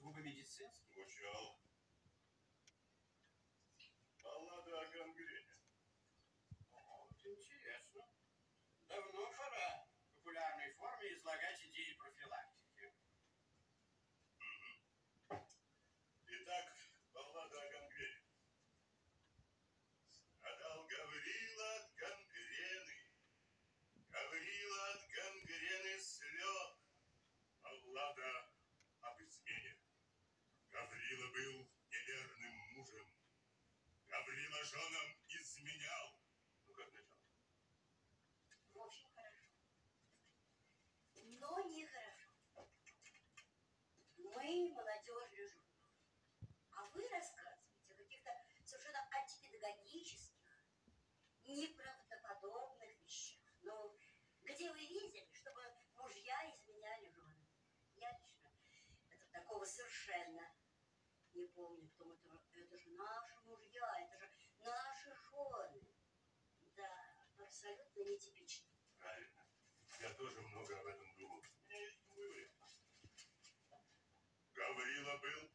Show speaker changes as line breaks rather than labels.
сугубо медицинский?
Учел. Баллада о гангрене.
Вот интересно. Давно пора в популярной форме излагать идеи профилактики.
Итак, баллада о гангрене. Страдал Гаврила от гангрены. Гаврила от гангрены слег. Баллада об измене. Гаврила был неверным мужем. Гаврила женам изменял. Ну как начало?
В общем, хорошо. Но нехорошо. Мы молодежный журнал. А вы рассказываете о каких-то совершенно антипедагогических, неправдоподобных вещах. Ну, где вы видели, чтобы мужья изменяли женам? Я лично такого совершенно не помню, кто это. Это же наши мужья, это же наши жены. Да, абсолютно нетипично.
Правильно. Я тоже много об этом думал. У меня есть вывод. Гаврила был